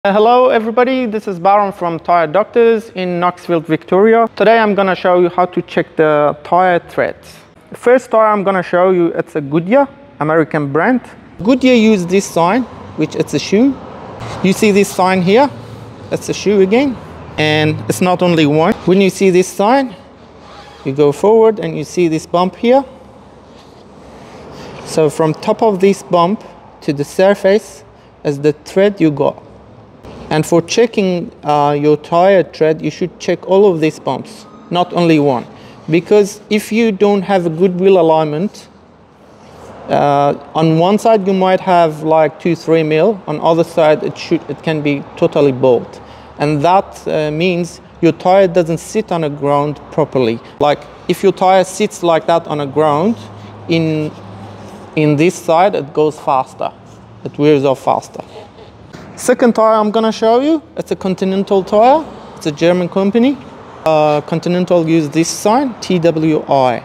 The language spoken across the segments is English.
Hello everybody, this is Baron from Tyre Doctors in Knoxville, Victoria. Today I'm going to show you how to check the tire threads. The first tire I'm going to show you, it's a Goodyear, American brand. Goodyear use this sign, which it's a shoe. You see this sign here, it's a shoe again. And it's not only one. When you see this sign, you go forward and you see this bump here. So from top of this bump to the surface is the thread you got. And for checking your tire tread, you should check all of these bumps, not only one. Because if you don't have a good wheel alignment, on one side you might have like 2-3 mil, on other side it can be totally bald. And that means your tire doesn't sit on the ground properly. Like if your tire sits like that on the ground, in this side it goes faster, it wears off faster. Second tire I'm gonna show you, it's a Continental tire. It's a German company. Continental use this sign, TWI.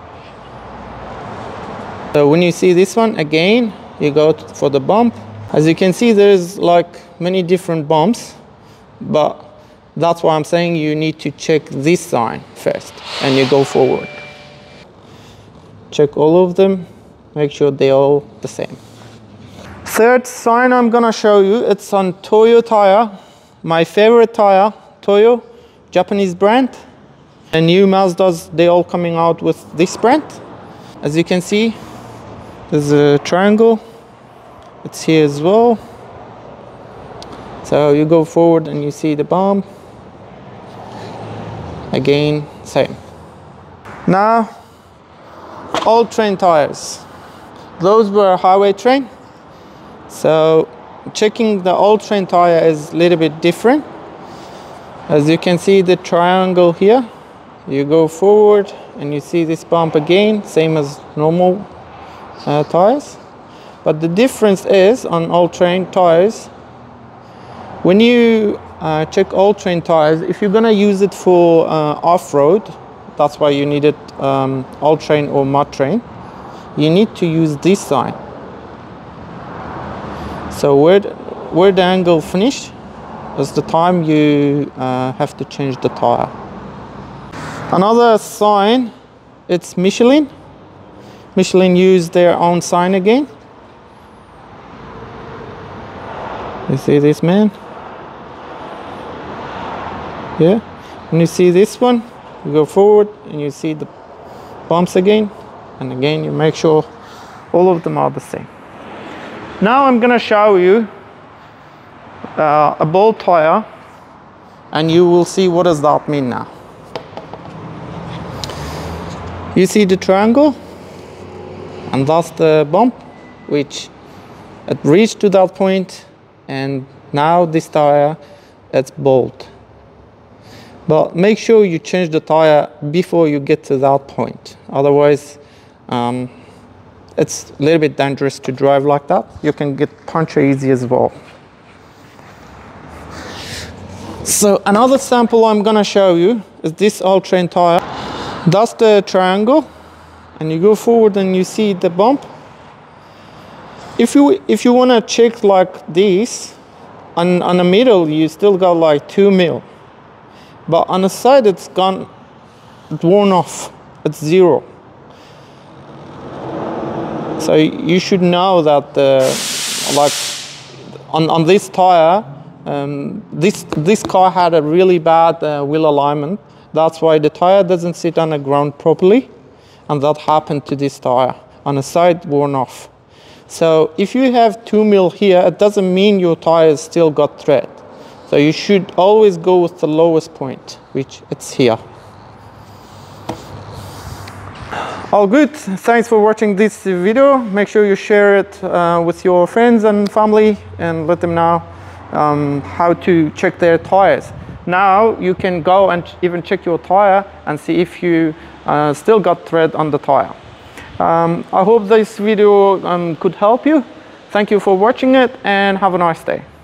So when you see this one, again, you go for the bump. As you can see, there's like many different bumps, but that's why I'm saying you need to check this sign first, and you go forward. Check all of them, make sure they're all the same. Third sign I'm gonna show you, it's on Toyo tire, my favorite tire, Toyo, Japanese brand. And new Mazdas, they all coming out with this brand. As you can see, there's a triangle, it's here as well. So you go forward and you see the bump. Again, same. Now, old train tires. Those were highway train. So checking the old train tire is a little bit different. As you can see the triangle here, you go forward and you see this bump again, same as normal tires. But the difference is on old train tires, when you check old train tires, if you're gonna use it for off-road, that's why you need it old train or mud train, you need to use this sign. So where the angle finished is the time you have to change the tire. Another sign, it's Michelin. Michelin used their own sign again. You see this, man? Yeah. When you see this one, you go forward and you see the bumps again. And again, you make sure all of them are the same. Now I'm gonna show you a bald tire, and you will see what does that mean now. You see the triangle, and that's the bump, which it reached to that point, and now this tire, it's bald. But make sure you change the tire before you get to that point. Otherwise, it's a little bit dangerous to drive like that. You can get puncture easy as well. So another sample I'm gonna show you is this old train tire. That's the triangle, and you go forward and you see the bump. If you wanna check like this, on the middle you still got like 2 mil, but on the side it's worn off. It's 0. So you should know that like on this tire, this car had a really bad wheel alignment. That's why the tire doesn't sit on the ground properly, and that happened to this tire. On the side, worn off. So if you have 2 mil here, it doesn't mean your tire still got tread. So you should always go with the lowest point, which it's here. All good. Thanks for watching this video. Make sure you share it with your friends and family and let them know how to check their tires. Now you can go and even check your tire and see if you still got tread on the tire. I hope this video could help you. Thank you for watching it, and have a nice day.